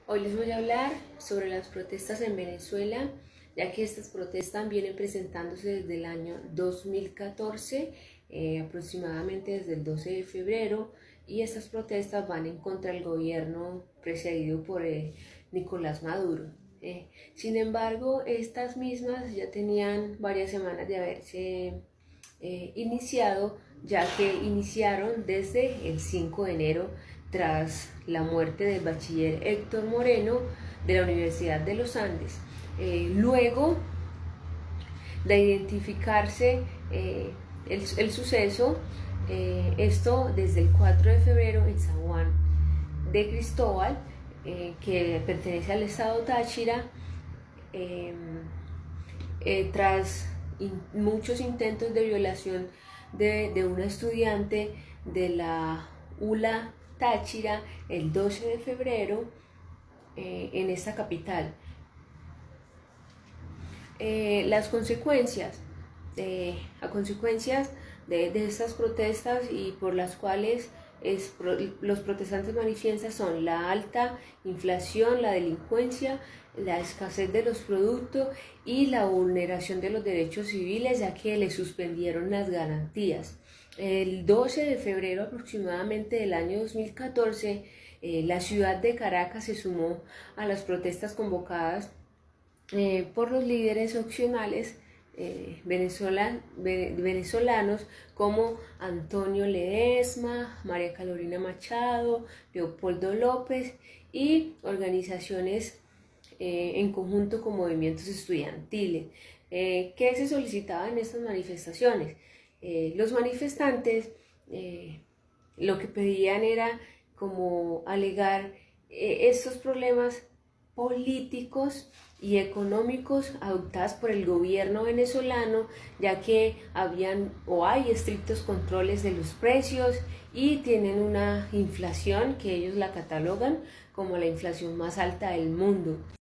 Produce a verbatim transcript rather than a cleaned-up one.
Hoy les voy a hablar sobre las protestas en Venezuela, ya que estas protestas vienen presentándose desde el año dos mil catorce, eh, aproximadamente desde el doce de febrero, y estas protestas van en contra del gobierno presidido por eh, Nicolás Maduro. Eh. Sin embargo, estas mismas ya tenían varias semanas de haberse eh, iniciado, ya que iniciaron desde el cinco de enero tras la muerte del bachiller Héctor Moreno de la Universidad de los Andes. Eh, luego de identificarse eh, el, el suceso, eh, esto desde el cuatro de febrero en San Juan de Cristóbal, eh, que pertenece al estado Táchira, eh, eh, tras in, muchos intentos de violación de, de una estudiante de la U L A Táchira el doce de febrero eh, en esta capital. Eh, las consecuencias, eh, a consecuencias de, de estas protestas y por las cuales es, los protestantes manifiestan son la alta inflación, la delincuencia, la escasez de los productos y la vulneración de los derechos civiles, ya que le suspendieron las garantías. El doce de febrero aproximadamente del año dos mil catorce, eh, la ciudad de Caracas se sumó a las protestas convocadas eh, por los líderes opcionales eh, venezolano, venezolanos como Antonio Ledesma, María Carolina Machado, Leopoldo López y organizaciones eh, en conjunto con movimientos estudiantiles. Eh, ¿Qué se solicitaba en estas manifestaciones? Eh, los manifestantes eh, lo que pedían era como alegar eh, estos problemas políticos y económicos adoptados por el gobierno venezolano, ya que habían o hay estrictos controles de los precios y tienen una inflación que ellos la catalogan como la inflación más alta del mundo.